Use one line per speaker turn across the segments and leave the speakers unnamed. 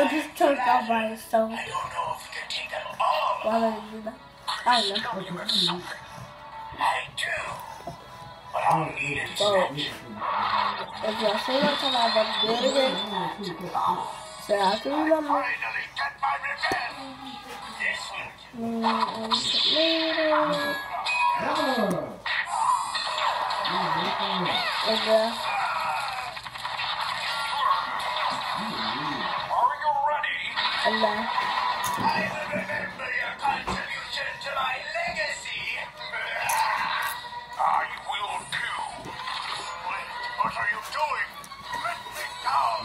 It just turned off by itself.
I don't know if we can take them all.
Why would it do that? I don't know.
Tell me about something. I do. But I'll need it.
So, if y'all see what time I'm about to do it again, so I can remember.
Finally get my revenge. This will Are you ready? I will remember your contribution to my legacy. I will too. What are you doing? Let me down.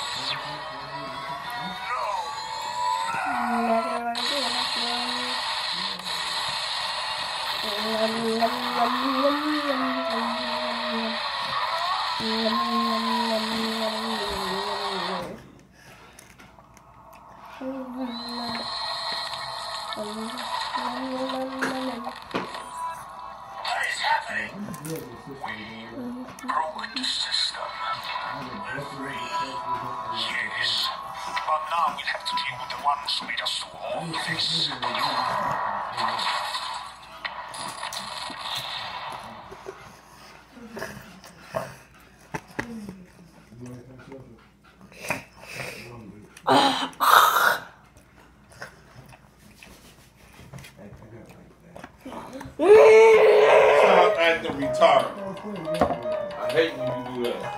What is happening? We broke the system. Yes. But now we'll have to deal with the ones who made us do all this.
Stop acting retarded. I hate when you do that.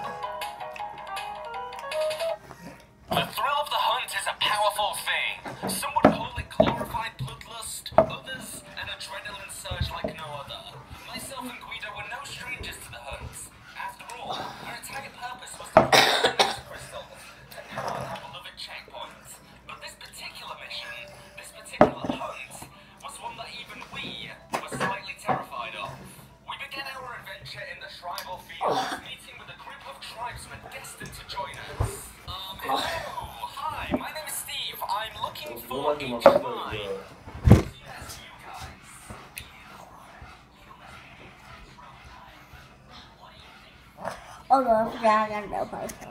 The thrill of the hunt is a powerful thing. Some would call it glorified bloodlust, others an adrenaline surge like no other. Myself and Guido were no strangers to the hunt. After all, our entire purpose was to find the crystals to power our beloved checkpoints. But this particular mission, this particular hunt, was one that even we were slightly terrified of. We began our adventure in the tribal fields, meeting with a group of tribesmen destined to join us. Hello, hi, my name is Steve. I'm looking for a tribe. Yes, you guys.
Oh no, I forgot I got no person.